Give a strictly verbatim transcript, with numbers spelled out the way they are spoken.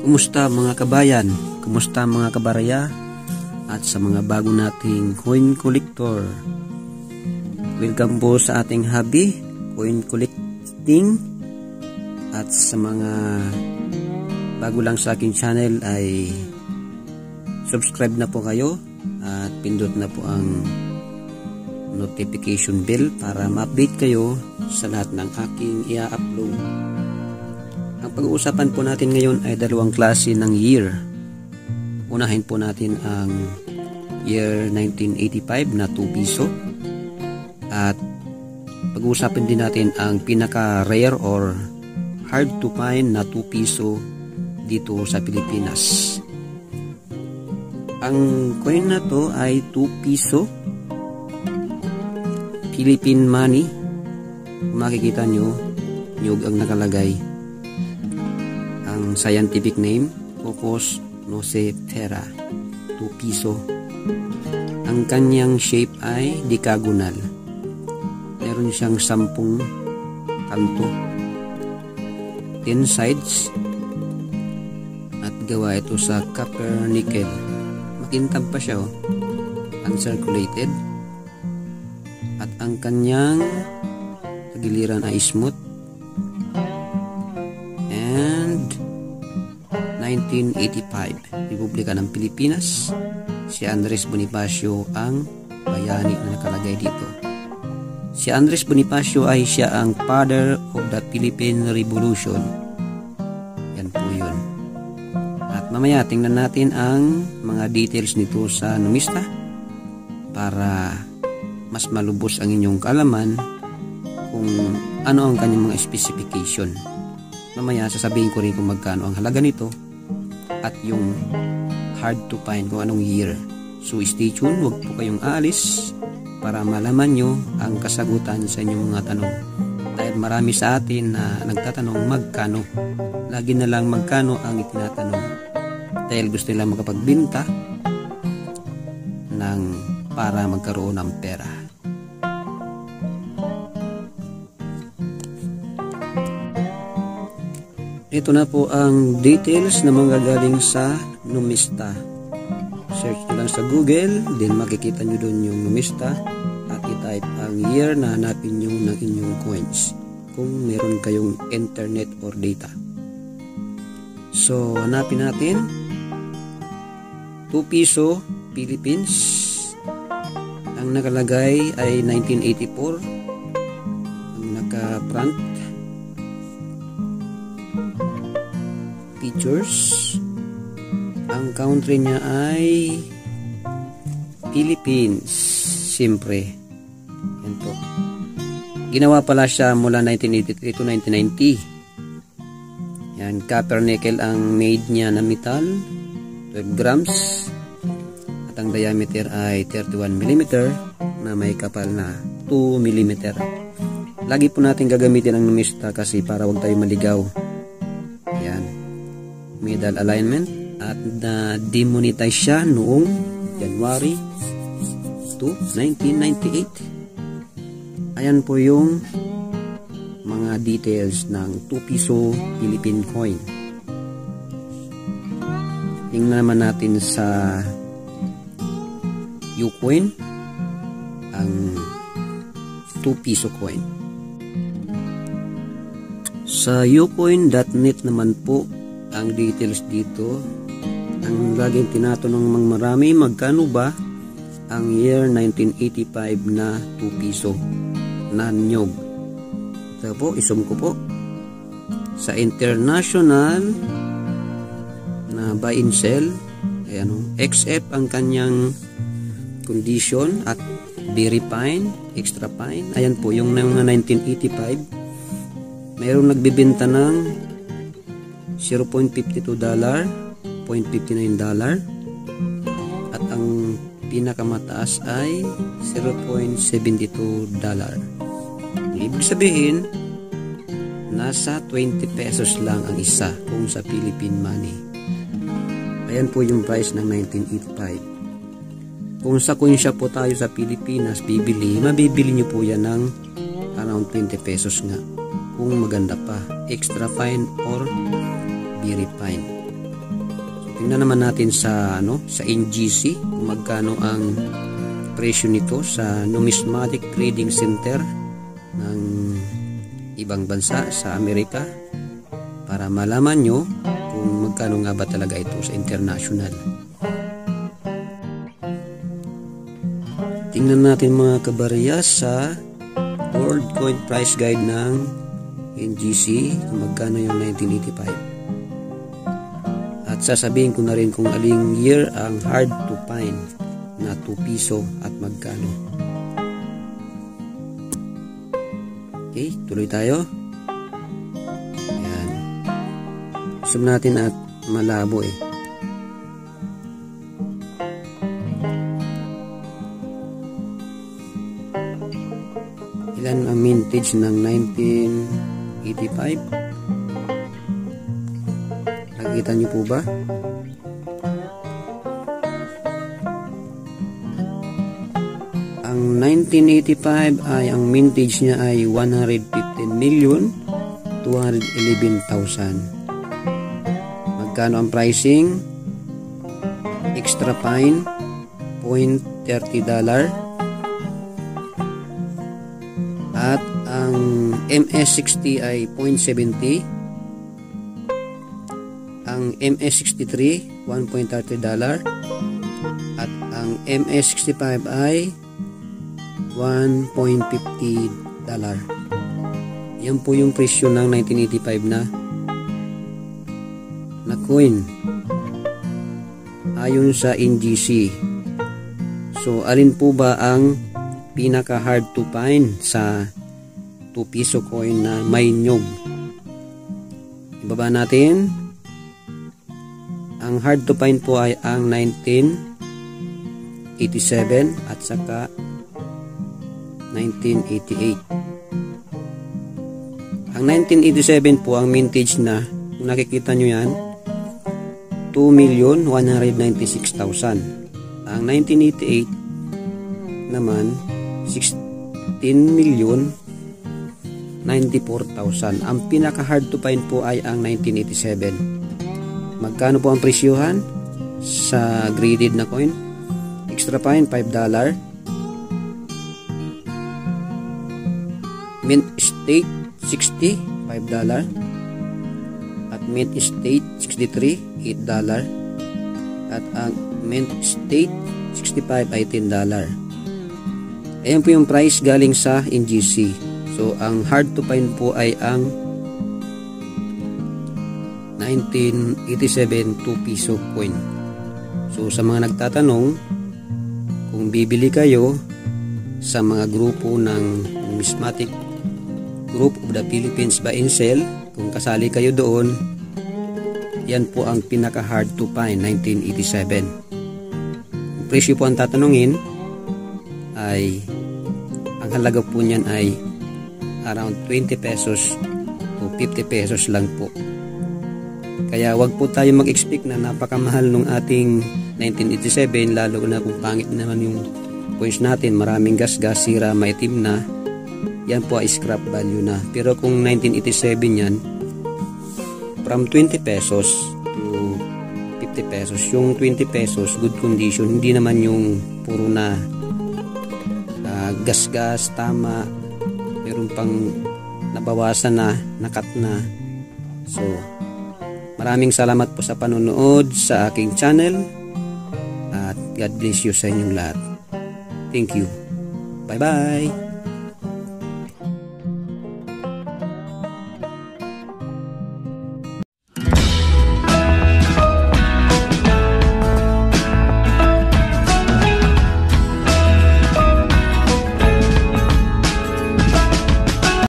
Kumusta mga kabayan? Kumusta mga kabaraya? At sa mga bago nating coin collector, welcome po sa ating hobby, coin collecting. At sa mga bago lang sa aking channel ay subscribe na po kayo at pindot na po ang notification bell para ma-update kayo sa lahat ng aking i-upload. Ang pag-uusapan po natin ngayon ay dalawang klase ng year. Unahin po natin ang year nineteen eighty-five na two piso. At pag-uusapan din natin ang pinaka-rare or hard to find na two piso dito sa Pilipinas. Ang coin na to ay two piso Philippine money. Kung makikita nyo, nyug ang nakalagay. Ang scientific name, Cocos nocifera, two piso. Ang kanyang shape ay decagonal. Meron siyang sampung kanto, ten sides, at gawa ito sa copper nickel. Makintab pa siya, oh. Uncirculated. At ang kanyang tagiliran ay smooth. And nineteen eighty-five, Republika ng Pilipinas. Si Andres Bonifacio ang bayani na nakalagay dito. Si Andres Bonifacio ay siya ang father of the Philippine Revolution. Yan po yun. At mamaya tingnan natin ang mga details nito sa numista para mas malubos ang inyong kaalaman kung ano ang kanyang mga specification. Mamaya sasabihin ko rin kung magkano ang halaga nito at yung hard to find kung anong year. So stay tuned, huwag po kayong aalis para malaman nyo ang kasagutan sa inyong mga tanong. Dahil marami sa atin na nagtatanong magkano. Lagi na lang magkano ang itinatanong. Dahil gusto nila makapagbinta ng para magkaroon ng pera. Ito na po ang details na manggagaling sa numista. Search nyo lang sa Google, then makikita nyo doon yung numista at i-type ang year na hanapin nyo ng inyong coins kung meron kayong internet or data. So, hanapin natin two piso Philippines. Ang nakalagay ay nineteen eighty-four. Ang naka-front pictures. Ang country niya ay Philippines. Siyempre. Yan po. Ginawa pala siya mula nineteen eighty-three to nineteen ninety. Yan, copper nickel ang made niya na metal. twelve grams. At ang diameter ay thirty-one millimeter na may kapal na two millimeter. Lagi po natin gagamitin ang numista kasi para wag tayo maligaw. Yan. Middle alignment. At na-demonetize siya noong January two, nineteen ninety-eight. Ayan po yung mga details ng two piso Philippine coin. Tingnan naman natin sa Ucoin ang two piso coin. Sa ucoin dot net naman po ang details dito. Ang laging tinatanong ng marami, magkano ba ang year nineteen eighty-five na two piso na nyog? Ito po, isum ko po. Sa international na buy and sell, ayan o, X F ang kanyang condition at very fine, extra fine. Ayan po, yung mga nineteen eighty-five, mayroong nagbibenta ng zero point five two dollar, zero point five nine dollar, at ang pinakamataas ay zero point seven two dollar. Ibig sabihin, nasa twenty pesos lang ang isa kung sa Philippine money. Ayan po yung price ng nineteen eighty-five. Kung sa coin shop po tayo sa Pilipinas bibili, mabibili nyo po yan ng around twenty pesos nga. Kung maganda pa, extra fine or very fine. tingnan naman natin sa ano sa N G C kung magkano ang presyo nito sa Numismatic Trading Center ng ibang bansa sa Amerika, para malaman nyo kung magkano nga ba talaga ito sa international. Tingnan natin mga kabarya sa World Coin Price Guide ng N G C kung magkano yung nineteen eighty-five. At sasabihin ko na rin kung aling year ang hard to find na two piso at magkano. Okay, tuloy tayo. Ayan. Zoom natin at malabo eh. Ilan ang mintage ng nineteen eighty-five? Nakikita niyo po ba? Ang nineteen eighty-five ay ang mintage niya ay one hundred fifteen million two hundred eleven thousand. Magkano ang pricing? Extra fine zero point three zero dollar. At ang M S sixty ay zero point seven zero. Ang M S sixty-three one point three zero dollar. At ang M S sixty-five ay one point five zero dollar. Yan po yung presyo ng nineteen eighty-five na na coin ayon sa N G C. So alin po ba ang pinaka hard to find sa two piso coin na may nyog? Ibaba natin. Ang hard to find po ay ang nineteen eighty-seven at saka nineteen eighty-eight. Ang nineteen eighty-seven po ang mintage na, kung nakikita nyo yan, two million one hundred ninety-six thousand. Ang nineteen eighty-eight naman sixteen million ninety-four thousand. Ang pinaka hard to find po ay ang nineteen eighty-seven. Magkano po ang presyuhan sa graded na coin? Extra fine five dollar. Mint state sixty, five dollar. At mint state sixty-three, eight dollar. At ang mint state sixty-five ay ten dollar. Ayan po yung price galing sa N G C. So ang hard to find po ay ang nineteen eighty-seven two piso coin. So sa mga nagtatanong kung bibili kayo sa mga grupo ng Numismatic Group of the Philippines Buy and Sell, kung kasali kayo doon, yan po ang pinaka hard to find, nineteen eighty-seven. Ang presyo po ang tatanungin ay, ang halaga po niyan ay around twenty pesos to fifty pesos lang po. Kaya wag po tayo mag-expect na napakamahal nung ating nineteen eighty-seven, lalo na kung pangit naman yung coins natin, maraming gasgas, sira, maitim na. Yan po ay scrap value na. Pero kung nineteen eighty-seven yan, from twenty pesos to fifty pesos. Yung twenty pesos, good condition. Hindi naman yung puro na uh, gas-gas, tama. Meron pang nabawasan na, nakat na. So, maraming salamat po sa panonood sa aking channel. At God bless you sa inyong lahat. Thank you. Bye-bye.